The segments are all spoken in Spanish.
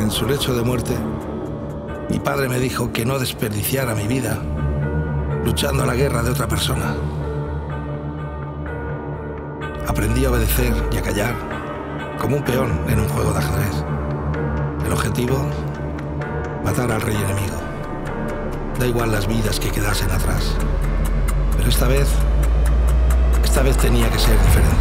En su lecho de muerte, mi padre me dijo que no desperdiciara mi vida luchando la guerra de otra persona. Aprendí a obedecer y a callar como un peón en un juego de ajedrez. El objetivo, matar al rey enemigo. Da igual las vidas que quedasen atrás. Pero esta vez tenía que ser diferente.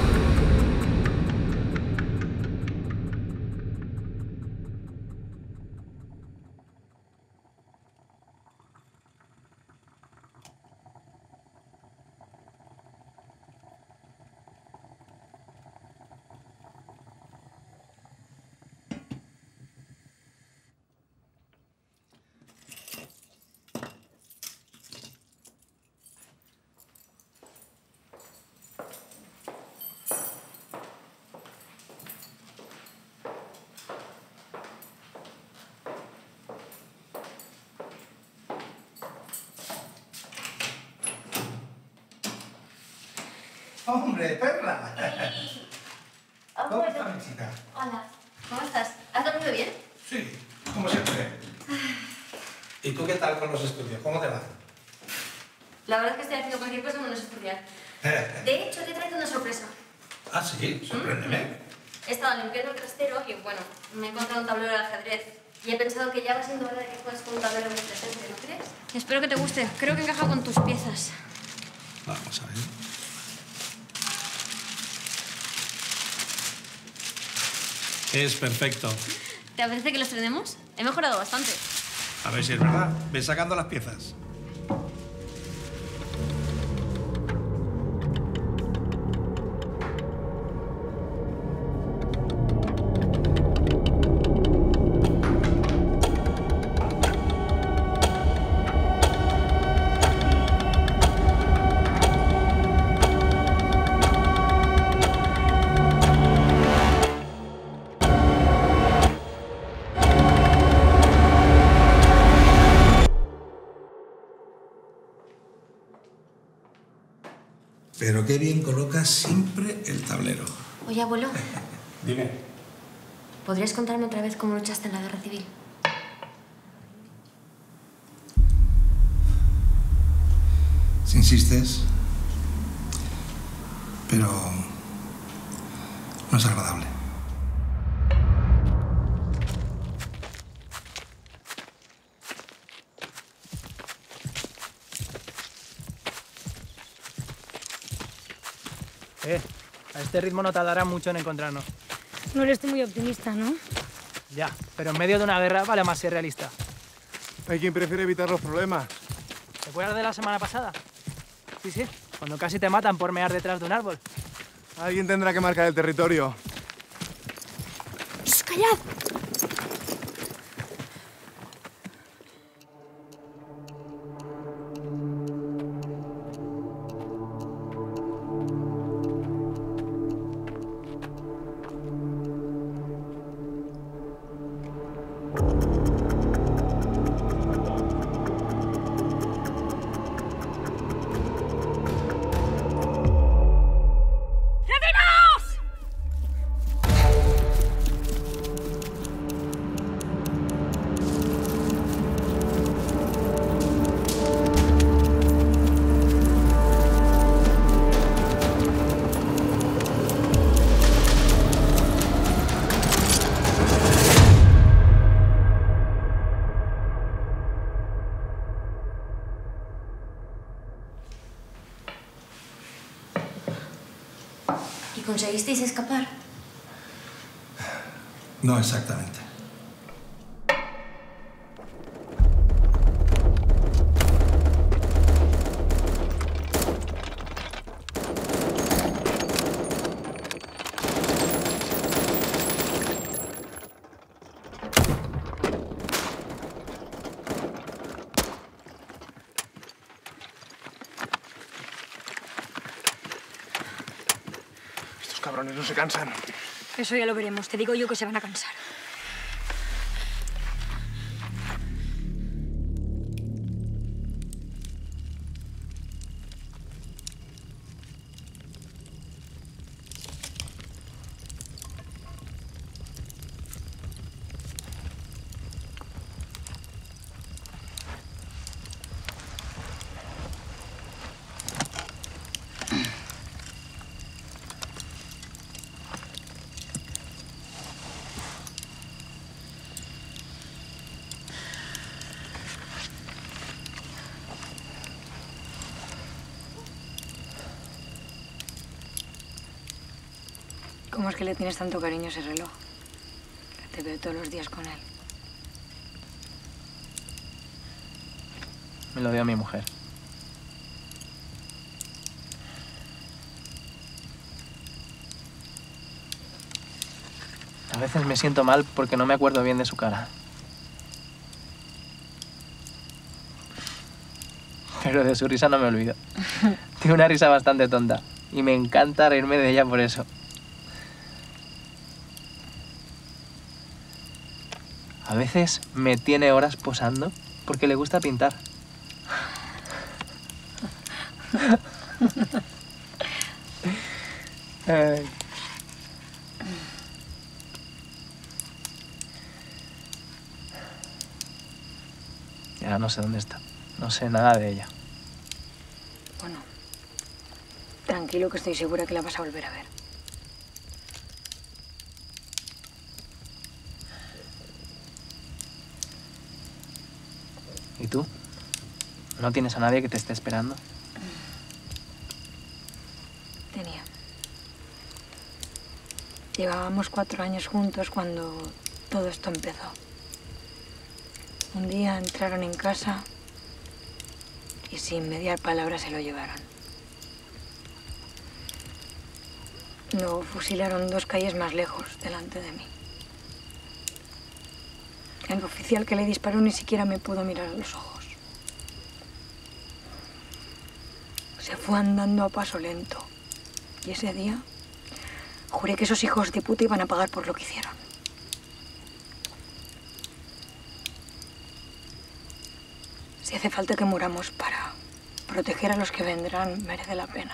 ¡Hombre, Perla! Sí. ¿Cómo está mi chica? Hola, ¿cómo estás? ¿Has dormido bien? Sí, como siempre. ¿Y tú qué tal con los estudios? ¿Cómo te va? La verdad es que estoy haciendo cualquier cosa menos estudiar. De hecho, te he traído una sorpresa. Ah, sí, sorpréndeme. He estado limpiando el trastero y, bueno, me he encontrado un tablero de ajedrez. Y he pensado que ya va siendo hora de que juegues con un tablero muy presente, ¿no crees? Espero que te guste. Creo que encaja con tus piezas. Vamos a ver. Es perfecto. ¿Te apetece que lo estrenemos? He mejorado bastante. A ver si es verdad. Ve sacando las piezas. Pero qué bien colocas siempre el tablero. Oye, abuelo. Dime. ¿Podrías contarme otra vez cómo luchaste en la guerra civil? Si insistes, pero no es agradable. A este ritmo no tardará mucho en encontrarnos. No eres tú muy optimista, ¿no? Ya, pero en medio de una guerra vale más ser realista. Hay quien prefiere evitar los problemas. ¿Te acuerdas de la semana pasada? Sí, cuando casi te matan por mear detrás de un árbol. Alguien tendrá que marcar el territorio. ¡Shh, callad! ¿Y conseguisteis escapar? No exactamente. Estos cabrones no se cansan. Eso ya lo veremos. Te digo yo que se van a cansar. ¿Cómo es que le tienes tanto cariño a ese reloj? Te veo todos los días con él. Me lo dio mi mujer. A veces me siento mal porque no me acuerdo bien de su cara. Pero de su risa no me olvido. Tiene una risa bastante tonta y me encanta reírme de ella por eso. A veces me tiene horas posando porque le gusta pintar. Ya no sé dónde está. No sé nada de ella. Bueno, tranquilo que estoy segura que la vas a volver a ver. ¿Y tú? ¿No tienes a nadie que te esté esperando? Tenía. Llevábamos 4 años juntos cuando todo esto empezó. Un día entraron en casa y sin mediar palabra se lo llevaron. Lo fusilaron 2 calles más lejos, delante de mí. El oficial que le disparó ni siquiera me pudo mirar a los ojos. Se fue andando a paso lento. Y ese día juré que esos hijos de puta iban a pagar por lo que hicieron. Si hace falta que muramos para proteger a los que vendrán, merece la pena.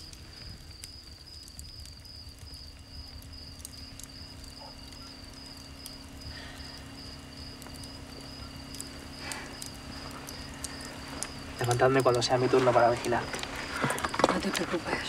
Levantadme cuando sea mi turno para vigilar. No te preocupes.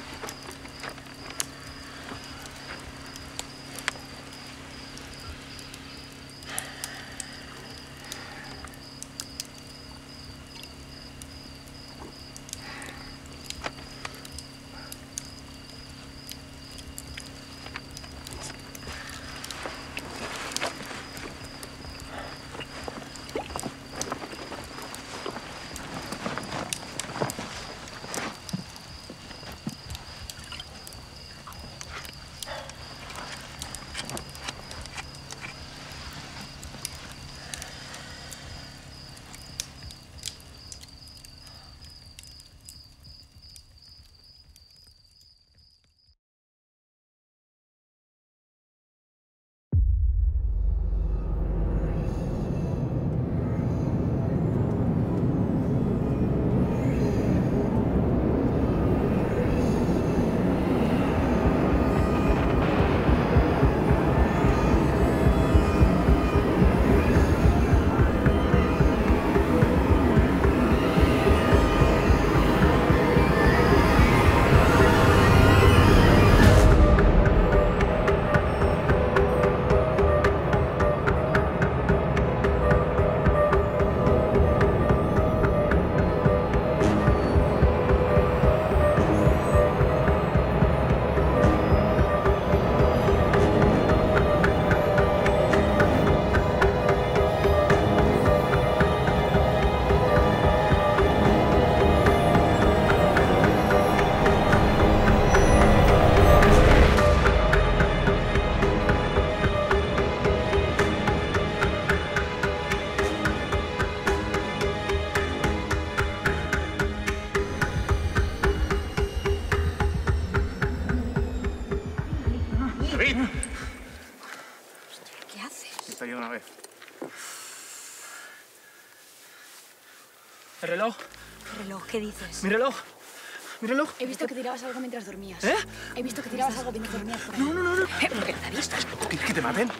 ¿Qué haces? Está una vez. ¿El reloj? ¿El reloj? ¿Qué dices? ¿Mi reloj? ¿Mi reloj? He visto que tirabas algo mientras dormías. ¿Eh? He visto que tirabas algo mientras dormías por ahí. No. ¿Pero qué te ha visto? ¿Quieres que te maten?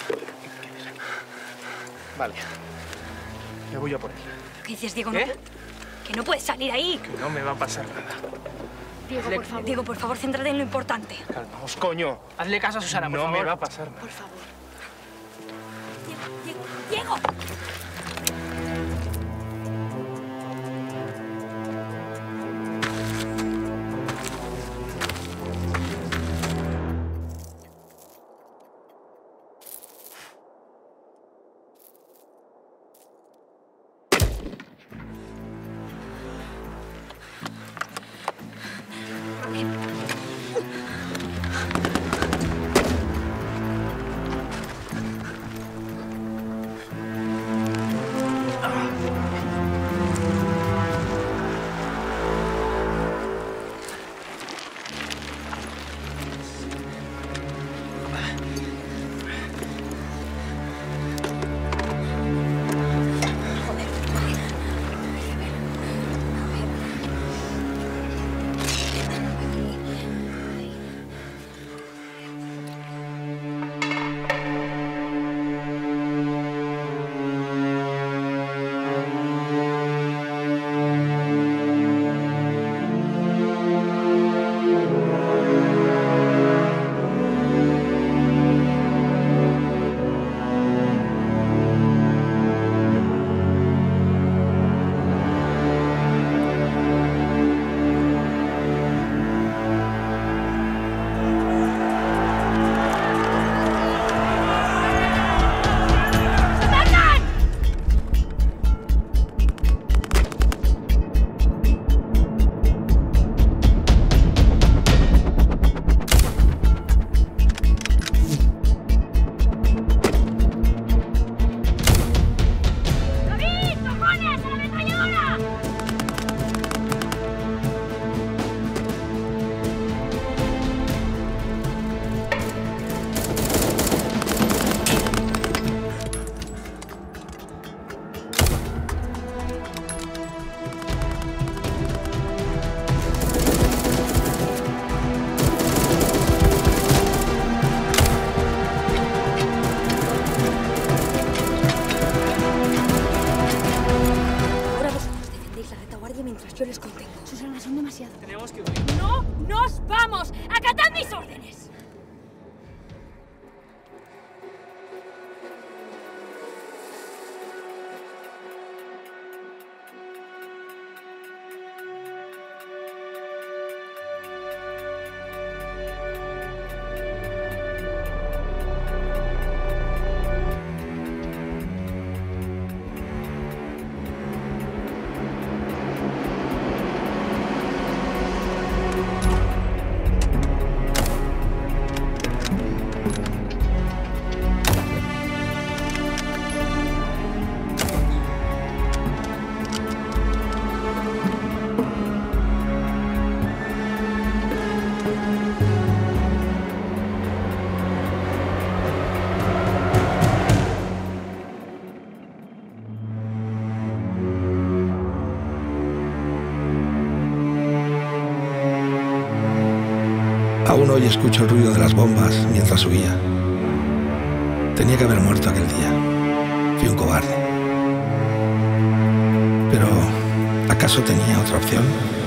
Vale. Me voy a por él. ¿Qué dices, Diego? ¿Qué? Que no puedes salir ahí. Que no me va a pasar nada. Diego, por favor. Diego, por favor, céntrate en lo importante. Calmaos, coño. Hazle caso a Susana, por No favor. me va a pasar nada. Por favor. ¡Diego! demasiado. Tenemos que huir. ¡No nos vamos! ¡Acatad mis órdenes! Aún hoy escucho el ruido de las bombas mientras huía. Tenía que haber muerto aquel día. Fui un cobarde. Pero, ¿acaso tenía otra opción?